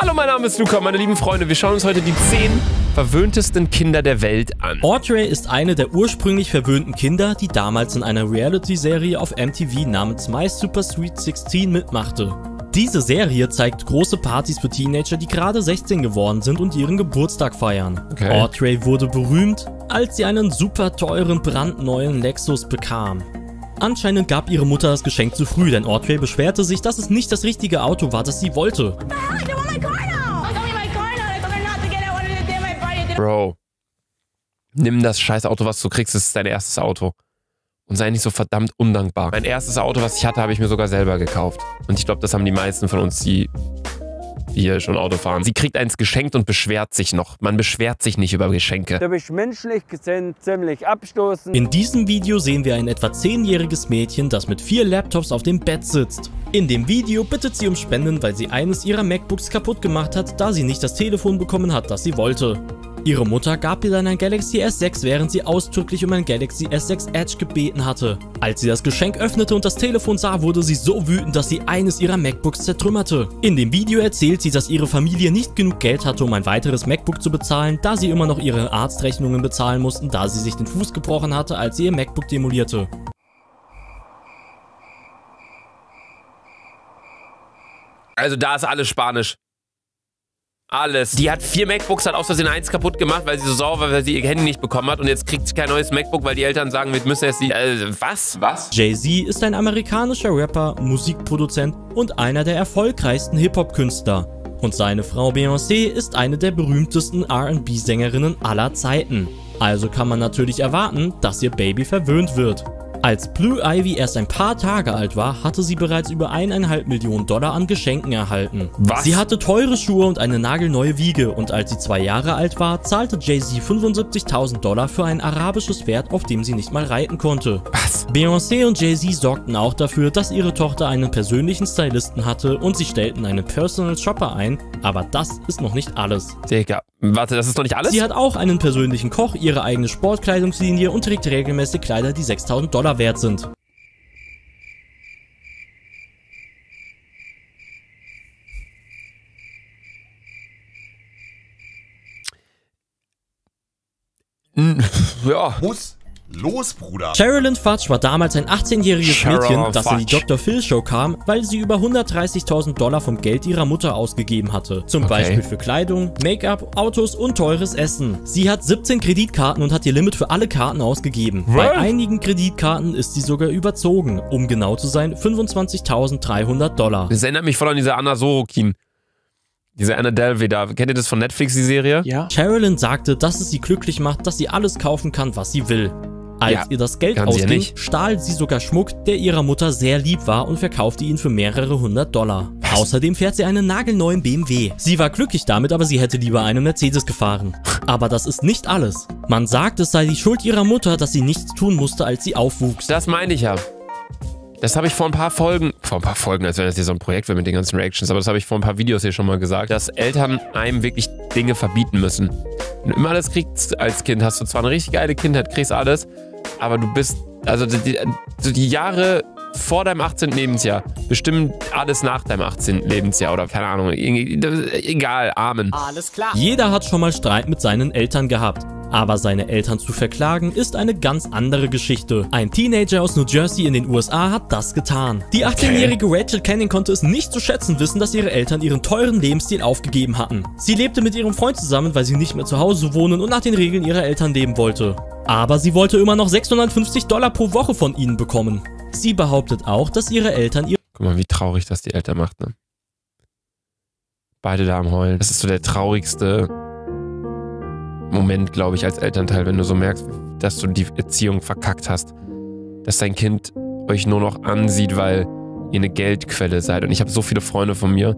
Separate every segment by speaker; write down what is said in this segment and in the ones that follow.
Speaker 1: Hallo, mein Name ist Luca, meine lieben Freunde. Wir schauen uns heute die 10 verwöhntesten Kinder der Welt an.
Speaker 2: Audrey ist eine der ursprünglich verwöhnten Kinder, die damals in einer Reality-Serie auf MTV namens My Super Sweet 16 mitmachte. Diese Serie zeigt große Partys für Teenager, die gerade 16 geworden sind und ihren Geburtstag feiern.
Speaker 1: Okay.
Speaker 2: Audrey wurde berühmt, als sie einen super teuren, brandneuen Lexus bekam. Anscheinend gab ihre Mutter das Geschenk zu früh, denn Audrey beschwerte sich, dass es nicht das richtige Auto war, das sie wollte.
Speaker 1: Bro, nimm das scheiß Auto, was du kriegst, das ist dein erstes Auto. Und sei nicht so verdammt undankbar. Mein erstes Auto, was ich hatte, habe ich mir sogar selber gekauft. Und ich glaube, das haben die meisten von uns, die hier schon Auto fahren. Sie kriegt eins geschenkt und beschwert sich noch. Man beschwert sich nicht über Geschenke.
Speaker 3: Du bist menschlich gesehen ziemlich abstoßend.
Speaker 2: In diesem Video sehen wir ein etwa 10-jähriges Mädchen, das mit 4 Laptops auf dem Bett sitzt. In dem Video bittet sie um Spenden, weil sie eines ihrer MacBooks kaputt gemacht hat, da sie nicht das Telefon bekommen hat, das sie wollte. Ihre Mutter gab ihr dann ein Galaxy S6, während sie ausdrücklich um ein Galaxy S6 Edge gebeten hatte. Als sie das Geschenk öffnete und das Telefon sah, wurde sie so wütend, dass sie eines ihrer MacBooks zertrümmerte. In dem Video erzählt sie, dass ihre Familie nicht genug Geld hatte, um ein weiteres MacBook zu bezahlen, da sie immer noch ihre Arztrechnungen bezahlen mussten, da sie sich den Fuß gebrochen hatte, als sie ihr MacBook demolierte.
Speaker 1: Also da ist alles Spanisch. Alles. Die hat 4 MacBooks, hat aus Versehen eins kaputt gemacht, weil sie so sauer war, weil sie ihr Handy nicht bekommen hat. Und jetzt kriegt sie kein neues MacBook, weil die Eltern sagen, wir müssen jetzt die... was? Was?
Speaker 2: Jay-Z ist ein amerikanischer Rapper, Musikproduzent und einer der erfolgreichsten Hip-Hop-Künstler. Und seine Frau Beyoncé ist eine der berühmtesten R&B-Sängerinnen aller Zeiten. Also kann man natürlich erwarten, dass ihr Baby verwöhnt wird. Als Blue Ivy erst ein paar Tage alt war, hatte sie bereits über $1,5 Millionen an Geschenken erhalten.
Speaker 1: Was?
Speaker 2: Sie hatte teure Schuhe und eine nagelneue Wiege und als sie 2 Jahre alt war, zahlte Jay-Z $75.000 für ein arabisches Pferd, auf dem sie nicht mal reiten konnte.
Speaker 1: Was?
Speaker 2: Beyoncé und Jay-Z sorgten auch dafür, dass ihre Tochter einen persönlichen Stylisten hatte und sie stellten einen Personal Shopper ein, aber das ist noch nicht alles.
Speaker 1: Digga, warte, das ist noch nicht alles?
Speaker 2: Sie hat auch einen persönlichen Koch, ihre eigene Sportkleidungslinie und trägt regelmäßig Kleider, die $6.000 wert sind.
Speaker 1: Ja.
Speaker 4: Muss los, Bruder.
Speaker 2: Sherilyn Fudge war damals ein 18-jähriges Mädchen, das in die
Speaker 1: Fudge.
Speaker 2: Dr. Phil Show kam, weil sie über $130.000 vom Geld ihrer Mutter ausgegeben hatte. Zum Beispiel für Kleidung, Make-up, Autos und teures Essen. Sie hat 17 Kreditkarten und hat ihr Limit für alle Karten ausgegeben.
Speaker 1: Was?
Speaker 2: Bei einigen Kreditkarten ist sie sogar überzogen. Um genau zu sein, $25.300.
Speaker 1: Das erinnert mich voll an diese Anna Sorokin. Diese Anna Delvey da. Kennt ihr das von Netflix, die Serie?
Speaker 3: Ja.
Speaker 2: Sherilyn sagte, dass es sie glücklich macht, dass sie alles kaufen kann, was sie will. Als
Speaker 1: Ja,
Speaker 2: ihr das Geld
Speaker 1: kann sie ja
Speaker 2: ausging,
Speaker 1: nicht.
Speaker 2: stahl sie sogar Schmuck, der ihrer Mutter sehr lieb war und verkaufte ihn für mehrere $100. Außerdem fährt sie einen nagelneuen BMW. Sie war glücklich damit, aber sie hätte lieber einen Mercedes gefahren. Aber das ist nicht alles. Man sagt, es sei die Schuld ihrer Mutter, dass sie nichts tun musste, als sie aufwuchs.
Speaker 1: Das meine ich ja. Das habe ich vor ein paar Folgen, als wenn das hier so ein Projekt wäre mit den ganzen Reactions, aber das habe ich vor ein paar Videos hier schon mal gesagt, dass Eltern einem wirklich Dinge verbieten müssen. Wenn du immer alles kriegst als Kind, hast du zwar eine richtig geile Kindheit, kriegst alles, aber du bist, also die Jahre vor deinem 18. Lebensjahr bestimmen alles nach deinem 18. Lebensjahr oder keine Ahnung, egal, Amen.
Speaker 3: Alles klar.
Speaker 2: Jeder hat schon mal Streit mit seinen Eltern gehabt. Aber seine Eltern zu verklagen ist eine ganz andere Geschichte. Ein Teenager aus New Jersey in den USA hat das getan. Die 18-jährige Rachel Canning konnte es nicht zu schätzen wissen, dass ihre Eltern ihren teuren Lebensstil aufgegeben hatten. Sie lebte mit ihrem Freund zusammen, weil sie nicht mehr zu Hause wohnen und nach den Regeln ihrer Eltern leben wollte. Aber sie wollte immer noch $650 pro Woche von ihnen bekommen. Sie behauptet auch, dass ihre Eltern ihr...
Speaker 1: Guck mal, wie traurig das die Eltern macht, ne? Beide da am Heulen. Das ist so der traurigste Moment, glaube ich, als Elternteil, wenn du so merkst, dass du die Erziehung verkackt hast. Dass dein Kind euch nur noch ansieht, weil ihr eine Geldquelle seid. Und ich habe so viele Freunde von mir,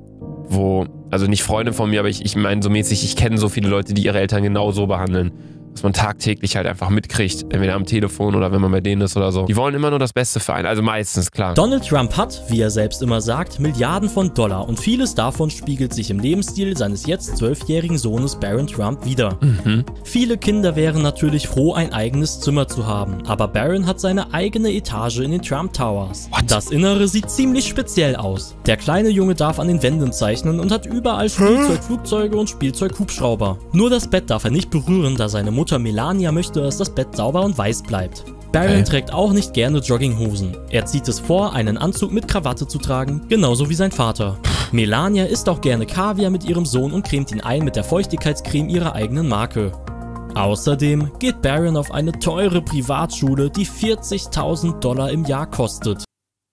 Speaker 1: also nicht Freunde von mir, aber ich meine so mäßig, ich kenne so viele Leute, die ihre Eltern genau so behandeln. was man tagtäglich halt einfach mitkriegt, entweder am Telefon oder wenn man bei denen ist oder so. Die wollen immer nur das Beste für einen, also meistens, klar.
Speaker 2: Donald Trump hat, wie er selbst immer sagt, Milliarden von Dollar und vieles davon spiegelt sich im Lebensstil seines jetzt 12-jährigen Sohnes Barron Trump wider. Viele Kinder wären natürlich froh, ein eigenes Zimmer zu haben, aber Barron hat seine eigene Etage in den Trump Towers. Das Innere sieht ziemlich speziell aus. Der kleine Junge darf an den Wänden zeichnen und hat überall Spielzeugflugzeuge und Spielzeughubschrauber. Nur das Bett darf er nicht berühren, da seine Mutter Melania möchte, dass das Bett sauber und weiß bleibt. Barron trägt auch nicht gerne Jogginghosen. Er zieht es vor, einen Anzug mit Krawatte zu tragen, genauso wie sein Vater. Melania isst auch gerne Kaviar mit ihrem Sohn und cremt ihn ein mit der Feuchtigkeitscreme ihrer eigenen Marke. Außerdem geht Barron auf eine teure Privatschule, die $40.000 im Jahr kostet.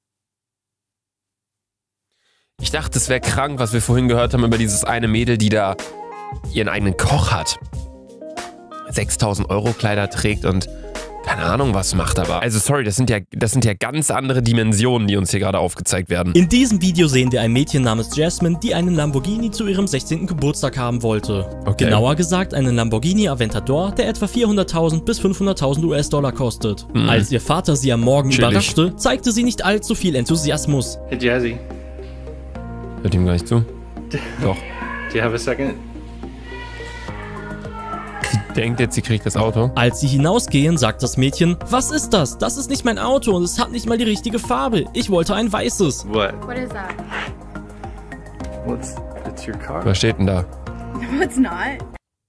Speaker 1: Ich dachte, es wäre krank, was wir vorhin gehört haben über dieses eine Mädel, die da ihren eigenen Koch hat. 6.000 € Kleider trägt und keine Ahnung was macht, aber also sorry, das sind ja ganz andere Dimensionen, die uns hier gerade aufgezeigt werden.
Speaker 2: In diesem Video sehen wir ein Mädchen namens Jasmine, die einen Lamborghini zu ihrem 16. Geburtstag haben wollte.
Speaker 1: Okay.
Speaker 2: Genauer gesagt einen Lamborghini Aventador, der etwa 400.000 bis 500.000 US-Dollar kostet. Als ihr Vater sie am Morgen überraschte, zeigte sie nicht allzu viel Enthusiasmus.
Speaker 4: Hey Jazzy.
Speaker 1: Hört ihm gar nicht zu. Doch.
Speaker 4: Do you have a second?
Speaker 1: Sie denkt jetzt, sie kriegt das Auto.
Speaker 2: Als sie hinausgehen, sagt das Mädchen, was ist das? Das ist nicht mein Auto und es hat nicht mal die richtige Farbe. Ich wollte ein weißes.
Speaker 4: What?
Speaker 5: What is that?
Speaker 4: It's your car.
Speaker 1: Was steht denn da?
Speaker 5: No, it's not.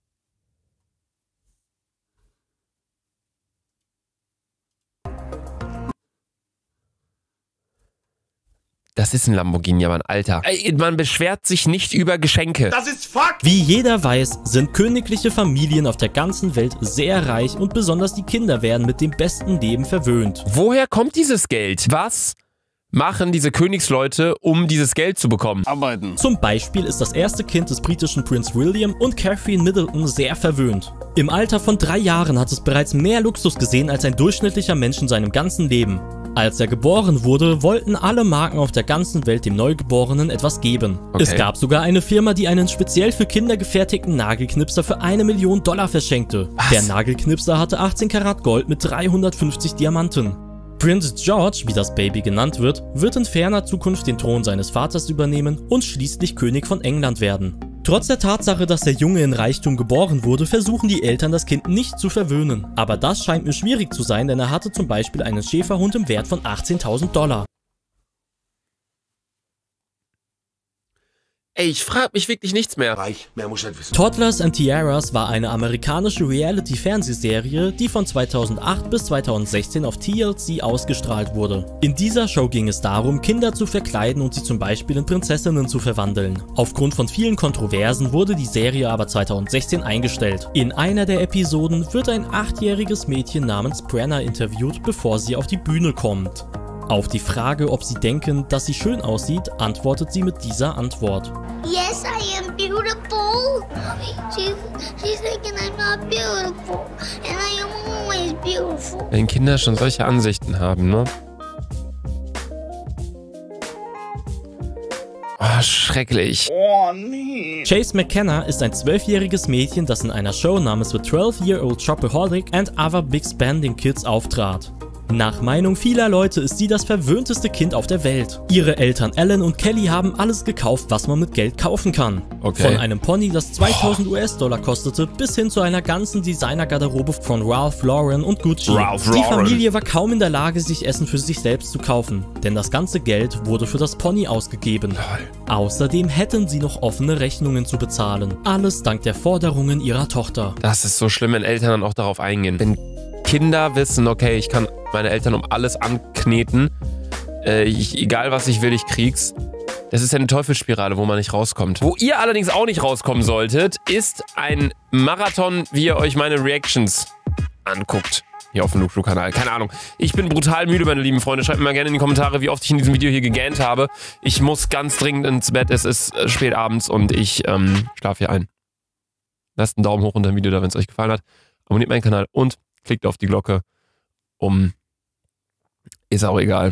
Speaker 1: Das ist ein Lamborghini, aber ein alter. Ey, man beschwert sich nicht über Geschenke.
Speaker 4: Das ist fuck!
Speaker 2: Wie jeder weiß, sind königliche Familien auf der ganzen Welt sehr reich und besonders die Kinder werden mit dem besten Leben verwöhnt.
Speaker 1: Woher kommt dieses Geld? Was machen diese Königsleute, um dieses Geld zu bekommen?
Speaker 4: Arbeiten.
Speaker 2: Zum Beispiel ist das erste Kind des britischen Prince William und Catherine Middleton sehr verwöhnt. Im Alter von 3 Jahren hat es bereits mehr Luxus gesehen als ein durchschnittlicher Mensch in seinem ganzen Leben. Als er geboren wurde, wollten alle Marken auf der ganzen Welt dem Neugeborenen etwas geben.
Speaker 1: Okay.
Speaker 2: Es gab sogar eine Firma, die einen speziell für Kinder gefertigten Nagelknipser für $1 Million verschenkte.
Speaker 1: Was?
Speaker 2: Der Nagelknipser hatte 18 Karat Gold mit 350 Diamanten. Prince George, wie das Baby genannt wird in ferner Zukunft den Thron seines Vaters übernehmen und schließlich König von England werden. Trotz der Tatsache, dass der Junge in Reichtum geboren wurde, versuchen die Eltern das Kind nicht zu verwöhnen. Aber das scheint mir schwierig zu sein, denn er hatte zum Beispiel einen Schäferhund im Wert von $18.000.
Speaker 1: Ey, ich frage mich wirklich nichts mehr.
Speaker 6: Reich, mehr muss ich wissen.
Speaker 2: Toddlers and Tiaras war eine amerikanische Reality-Fernsehserie, die von 2008 bis 2016 auf TLC ausgestrahlt wurde. In dieser Show ging es darum, Kinder zu verkleiden und sie zum Beispiel in Prinzessinnen zu verwandeln. Aufgrund von vielen Kontroversen wurde die Serie aber 2016 eingestellt. In einer der Episoden wird ein 8-jähriges Mädchen namens Brenna interviewt, bevor sie auf die Bühne kommt. Auf die Frage, ob sie denken, dass sie schön aussieht, antwortet sie mit dieser Antwort.
Speaker 7: Yes, I am beautiful. She's thinking I'm not beautiful. And I am always beautiful.
Speaker 1: Wenn Kinder schon solche Ansichten haben, ne? Oh, schrecklich.
Speaker 4: Oh, nee.
Speaker 2: Chase McKenna ist ein 12-jähriges Mädchen, das in einer Show namens The 12-Year-Old Shopaholic and Other Big Spending Kids auftrat. Nach Meinung vieler Leute ist sie das verwöhnteste Kind auf der Welt. Ihre Eltern Alan und Kelly haben alles gekauft, was man mit Geld kaufen kann.
Speaker 1: Okay.
Speaker 2: Von einem Pony, das 2.000 US-Dollar kostete, bis hin zu einer ganzen Designergarderobe von Ralph Lauren und Gucci.
Speaker 1: Ralph
Speaker 2: Die
Speaker 1: Lauren.
Speaker 2: Familie war kaum in der Lage, sich Essen für sich selbst zu kaufen, denn das ganze Geld wurde für das Pony ausgegeben. Außerdem hätten sie noch offene Rechnungen zu bezahlen. Alles dank der Forderungen ihrer Tochter.
Speaker 1: Das ist so schlimm, wenn Eltern dann auch darauf eingehen. Wenn Kinder wissen, okay, ich kann meine Eltern um alles ankneten, egal was ich will, ich krieg's. Das ist ja eine Teufelsspirale, wo man nicht rauskommt. Wo ihr allerdings auch nicht rauskommen solltet, ist ein Marathon, wie ihr euch meine Reactions anguckt. Hier auf dem Luke-Kanal. Keine Ahnung. Ich bin brutal müde, meine lieben Freunde. Schreibt mir mal gerne in die Kommentare, wie oft ich in diesem Video hier gegähnt habe. Ich muss ganz dringend ins Bett. Es ist spät abends und ich schlafe hier ein. Lasst einen Daumen hoch unter dem Video da, wenn es euch gefallen hat. Abonniert meinen Kanal und klickt auf die Glocke, ist auch egal.